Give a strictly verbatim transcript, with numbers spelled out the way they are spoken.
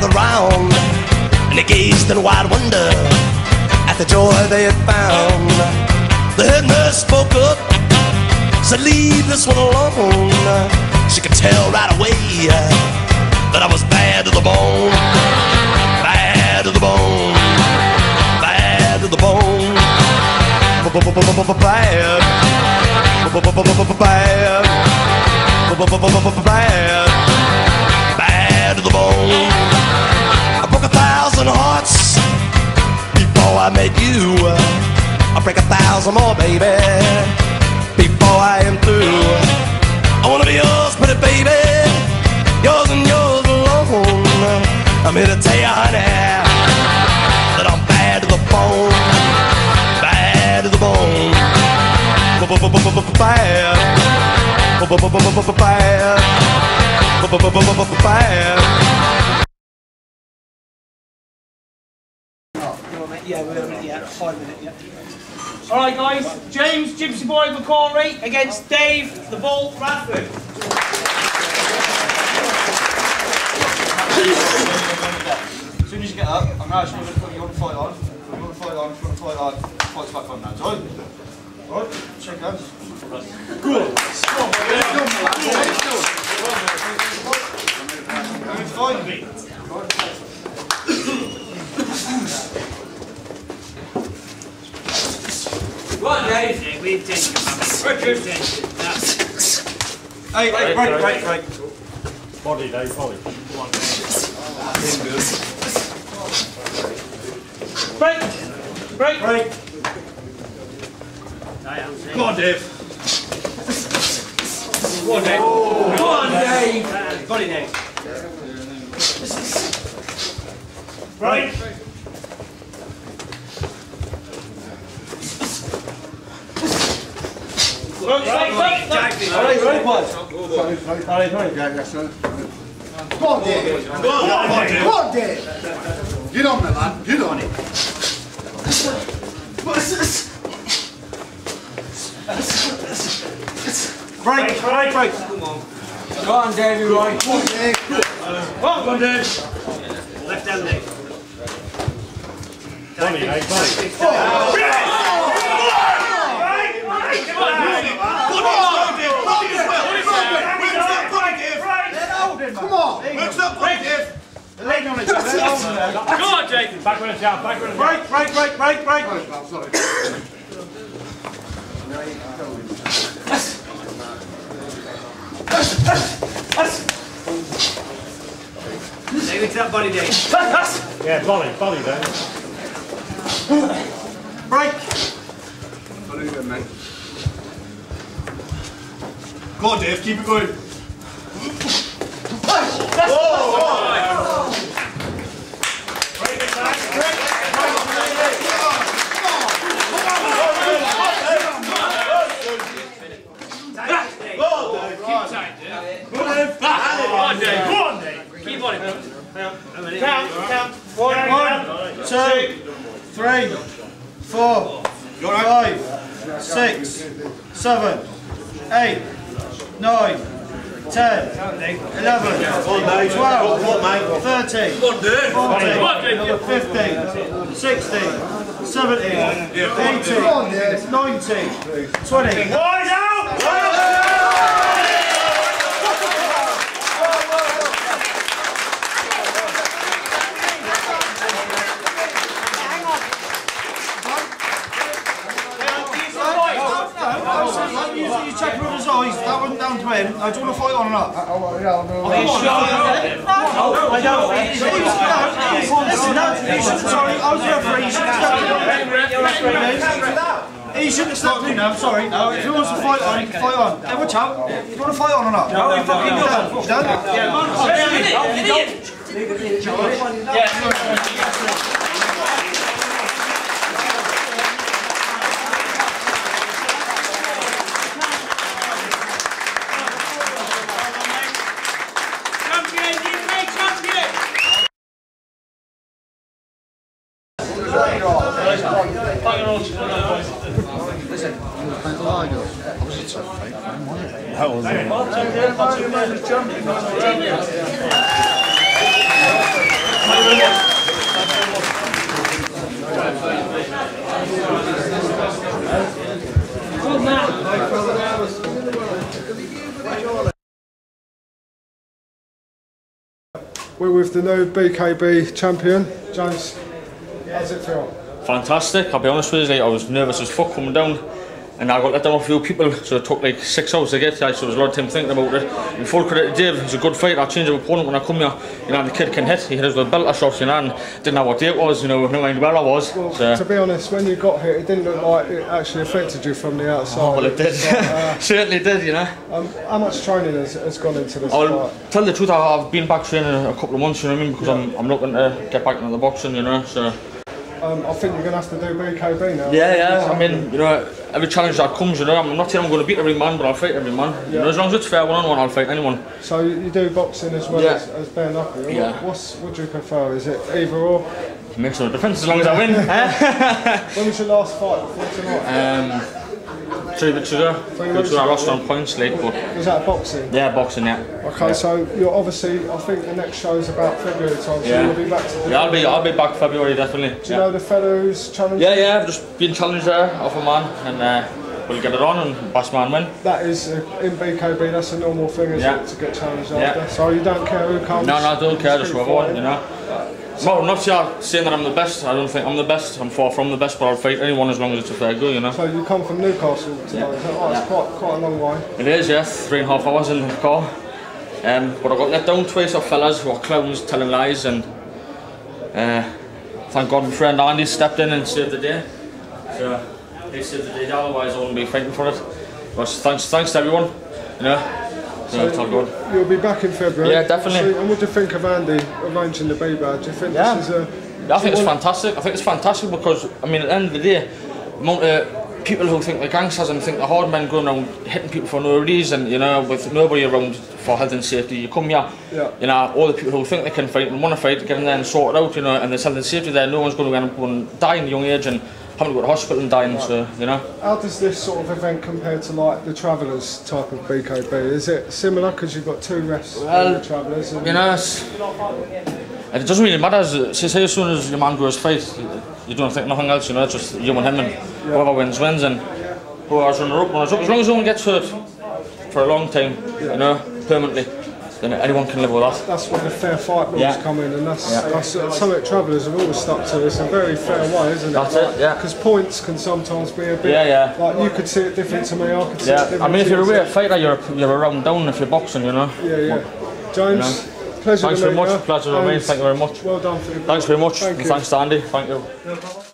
gathered round, and they gazed in wide wonder at the joy they had found. The head nurse spoke up, said, leave this one alone. She could tell right away that I was bad to the bone. Bad to the bone. Bad to the bone. Bad. Bad. Bad. Bad to the bone. I broke a thousand hearts before I met you. I'll break a thousand more, baby, before I am through. I wanna be yours, pretty baby, yours and yours alone. I'm here to tell you, honey, that I'm bad to the bone. Bad to the bone. Bad. Bad. Bad. Yeah, we're in, yeah, five minutes, yeah. Alright guys, James, Gypsy Boy, McCrory against Dave, the Bull, Radford. As soon as you get up, I'm now going to put you on the fight on. Put you on the fight on, put you on the fight on, fight's back on now, alright? Alright, shake hands. Good. Right, Dave. We've taken Richard. Hey, hey, break, break, break. Body, Dave, body. Break. Break. Break. Go on, Dave. Go on, Dave. Oh. Go on, Dave. Got it, Dave. Break. Right, right, right. Alright, ready, boys? Sorry, sorry. Go on, Dave. Go on, Dave. Go on, Dave. Get on, man. Get on it. Break, break, break. Come on. Go on, Dave, you're right. Go on, Dave. Go on, Dave. Left hand, Dave. Body, Dave, body. Come on! Move up, break, Dave. Leg on it, Dave. Go on, Jake. Backwards down, backwards down. Break, break, break, break, break. I'm sorry. Dave, it's that body, Dave. Yeah, body, body, Dave. Break. Go on, Dave, keep it going. Keep on it. Count, count. One, one, two, three, four, five, six, seven, eight, nine, ten, eleven, twelve, thirteen, fourteen, fifteen, sixteen, seventeen, eighteen, nineteen, twenty. Boys out! You check brother's eyes, that wasn't down to him. I don't want to fight on or not. Oh, yeah, I'll do Are you sure? I don't. Listen, you shouldn't, sorry, I was the referee, you shouldn't step in. He shouldn't have stepped in, I'm sorry. No, if he wants to fight on, he can fight on. Hey, watch out. Do you want to fight on or not? No, he fucking doesn't. You don't? Yeah. Listen, I was a tough fight, man, wasn't it? That was it. We're with the new B K B champion, James. How's it feel? Fantastic, I'll be honest with you, like, I was nervous as fuck coming down and I got let down a few people, so it took like six hours to get here, so there was a lot of time thinking about it. And full credit to Dave, he's a good fighter. I changed of opponent when I come here, you know, and the kid can hit, he hit us with belter shots, you know, and didn't know what day it was, you know, no mind where I was. Well, so. To be honest, when you got here, it didn't look like it actually affected you from the outside. Oh, well it did, Like, uh, certainly did, you know. Um, how much training has, has gone into this I'll fight? tell the truth, I've been back training a couple of months, you know what I mean, because yeah. I'm, I'm looking to get back into the boxing, you know, so. Um, I think you're going to have to do B K B now. Yeah, yeah, I mean, you know, every challenge that comes, you know, I'm not saying I'm going to beat every man, but I'll fight every man. Yeah. You know, as long as it's fair one-on-one, I'll fight anyone. So you do boxing as well yeah. as, as bare knuckle? Yeah. What's, what do you prefer? Is it either or? It makes no difference as long as I win. When was your last fight before tonight? Um, three weeks ago. Three weeks ago I lost on points, like, but... Was that boxing? Yeah, boxing, yeah. Okay, yeah. so you're obviously, I think the next show is about February time, so yeah. you'll be back to the Yeah, I'll be, I'll be back February, definitely. Do you yeah. know the fellow who's challenged? Yeah, yeah, I've just been challenged there off a man, and uh, we'll get it on and best man win. That is, uh, in B K B, that's a normal thing, isn't yeah. it, to get challenged yeah. after? So you don't care who comes? No, no, I don't care, just whoever one, you know. So, no, not saying that I'm the best, I don't think I'm the best, I'm far from the best, but I'll fight anyone as long as it's a fair go, you know. So you come from Newcastle today, yeah. is that right? Yeah. It's quite, quite a long way. It is, yeah, three and a half hours in the car. Um, but I got let down twice off fellas who are clowns telling lies, and uh, thank God my friend Andy stepped in and saved the day. So he saved the day, otherwise I wouldn't be fighting for it. But thanks, thanks to everyone, you know. So it's all good. You'll be back in February. Yeah, definitely. So, and what do you think of Andy arranging the B badge? Do you think yeah. this is a... I think it's fantastic. I think it's fantastic because, I mean, at the end of the day, the amount of people who think they're gangsters and think they're hard men going around hitting people for no reason, you know, with nobody around for health and safety. You come here, yeah. you know, all the people who think they can fight and want to fight, get in there and sort it out, you know, and there's health and safety there. No one's going to end up going die in a young age and having to go to hospital and dying, right. So, you know. How does this sort of event compare to like the Travellers type of B K B? Is it similar because you've got two refs well, the Travellers? You know, it's, it doesn't really matter. Say, say as soon as your man goes fight, you don't think nothing else, you know, it's just you and him, and yeah. whoever wins, wins, and whoever's runner up, runners up. As long as no one gets hurt for a long time, yeah. you know, permanently, then anyone can live with that. That's where the fair fight rules yeah. come in, and that's, yeah. that's uh, something Travellers have always stuck to. It's a very fair way, isn't it? That's like, it, yeah. Because points can sometimes be a bit, yeah, yeah. like you could see it different to me, I could see yeah. it different. I mean, if you're a real fighter, you're, you're a round down if you're boxing, you know. Yeah, yeah. But, James, you know. pleasure Thanks to very meet much, you. pleasure to meet you, thank you very much. Well done for your Thanks very much, Thank and you. thanks to Andy, thank you. No problem.